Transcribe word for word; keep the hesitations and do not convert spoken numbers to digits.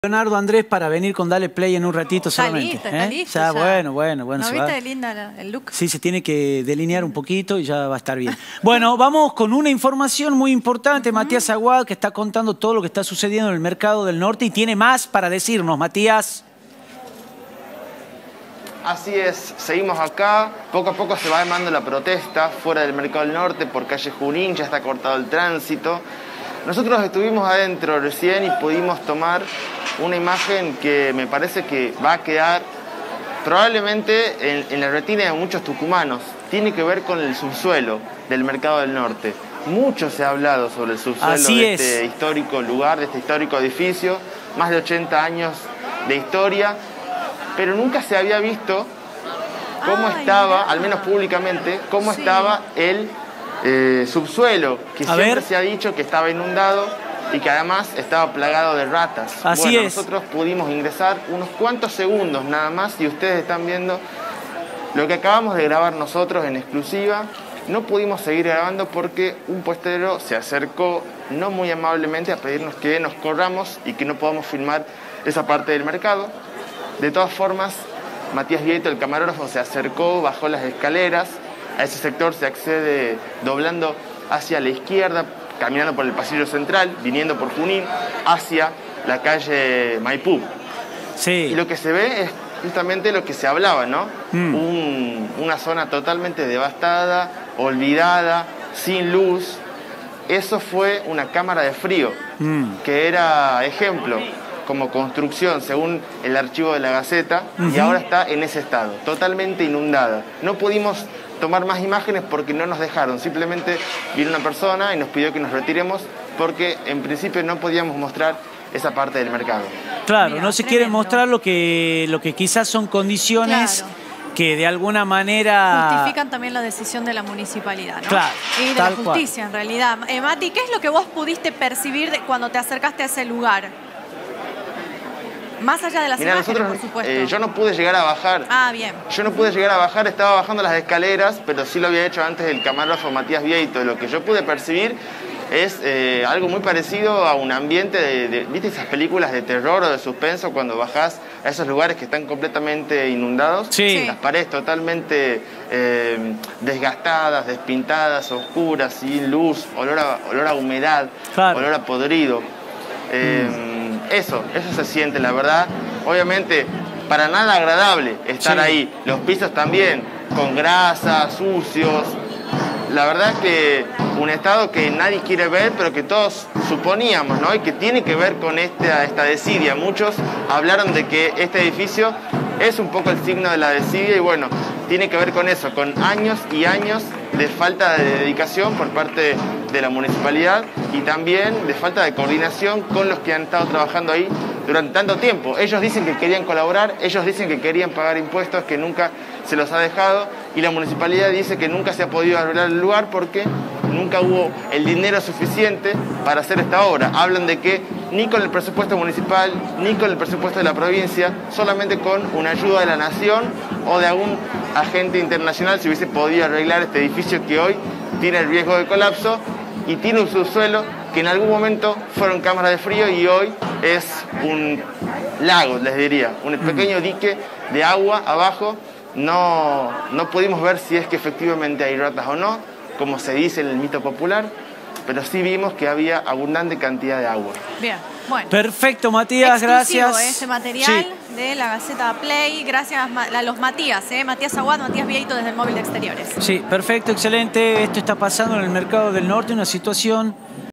Leonardo Andrés para venir con Dale Play en un ratito está solamente. Listo, ¿eh? está listo, ya, ya. bueno, bueno, bueno. ¿No se viste va. de linda la- el look? Sí, se tiene que delinear un poquito y ya va a estar bien. Bueno, vamos con una información muy importante. Uh-huh. Matías Aguad, que está contando todo lo que está sucediendo en el mercado del norte y tiene más para decirnos, Matías. Así es, seguimos acá, poco a poco se va armando la protesta fuera del mercado del norte por calle Junín, ya está cortado el tránsito. Nosotros estuvimos adentro recién y pudimos tomar una imagen que me parece que va a quedar probablemente en, en la retina de muchos tucumanos. Tiene que ver con el subsuelo del mercado del norte. Mucho se ha hablado sobre el subsuelo Así de es. este histórico lugar, de este histórico edificio, más de ochenta años de historia, pero nunca se había visto cómo Ay, estaba, mirá. al menos públicamente, cómo Sí. estaba el eh, subsuelo, que A siempre ver. se ha dicho que estaba inundado y que además estaba plagado de ratas. Así bueno, es. nosotros pudimos ingresar unos cuantos segundos nada más y ustedes están viendo lo que acabamos de grabar nosotros en exclusiva. No pudimos seguir grabando porque un puestero se acercó no muy amablemente a pedirnos que nos corramos y que no podamos filmar esa parte del mercado. De todas formas, Matías Vieito, el camarógrafo, se acercó, bajó las escaleras. A ese sector se accede doblando hacia la izquierda, caminando por el pasillo central, viniendo por Junín, hacia la calle Maipú. Sí. Y lo que se ve es justamente lo que se hablaba, ¿no? Mm. Un- una zona totalmente devastada, olvidada, sin luz. Eso fue una cámara de frío, Mm. que era ejemplo como construcción según el archivo de la Gaceta, y Ujú. ahora está en ese estado, totalmente inundada. No pudimos tomar más imágenes porque no nos dejaron, simplemente vino una persona y nos pidió que nos retiremos porque en principio no podíamos mostrar esa parte del mercado. Claro, Mirá, no se quiere tremendo. mostrar lo que, lo que quizás son condiciones Claro. que de alguna manera... Justifican también la decisión de la municipalidad, ¿no? Claro, Y de tal la justicia, en realidad. Eh, Mati, ¿qué es lo que vos pudiste percibir de cuando te acercaste a ese lugar? Más allá de las Mirá, imágenes, nosotros, por supuesto. eh, yo no pude llegar a bajar. Ah, bien. Yo no pude llegar a bajar, estaba bajando las escaleras, pero sí lo había hecho antes el camarógrafo Matías Vieito. Lo que yo pude percibir es eh, algo muy parecido a un ambiente de, de- ¿viste esas películas de terror o de suspenso cuando bajás a esos lugares que están completamente inundados? Sí. Sí. Las paredes totalmente eh, desgastadas, despintadas, oscuras, sin luz, olor a, olor a humedad, Claro. olor a podrido. Eh, Eso, eso se siente, la verdad. Obviamente, para nada agradable estar Sí. ahí. Los pisos también, con grasa, sucios. La verdad es que un estado que nadie quiere ver, pero que todos suponíamos, ¿no? Y que tiene que ver con esta, esta desidia. Muchos hablaron de que este edificio es un poco el signo de la desidia y bueno, tiene que ver con eso, con años y años de falta de dedicación por parte de la municipalidad y también de falta de coordinación con los que han estado trabajando ahí durante tanto tiempo. Ellos dicen que querían colaborar, ellos dicen que querían pagar impuestos, que nunca se los ha dejado, y la municipalidad dice que nunca se ha podido arreglar el lugar porque nunca hubo el dinero suficiente para hacer esta obra. Hablan de que ni con el presupuesto municipal, ni con el presupuesto de la provincia, solamente con una ayuda de la nación o de algún agente internacional se hubiese podido arreglar este edificio que hoy tiene el riesgo de colapso y tiene un subsuelo que en algún momento fueron cámaras de frío y hoy es un lago, les diría, un pequeño dique de agua abajo. No, no pudimos ver si es que efectivamente hay ratas o no, como se dice en el mito popular, pero sí vimos que había abundante cantidad de agua. Bien, bueno. Perfecto, Matías, Exclusivo, gracias. eh, este material Sí. de la Gaceta Play. Gracias Ma- a los Matías, eh, Matías Aguad, Matías Vieito desde el Móvil de Exteriores. Sí, perfecto, excelente. Esto está pasando en el mercado del norte, una situación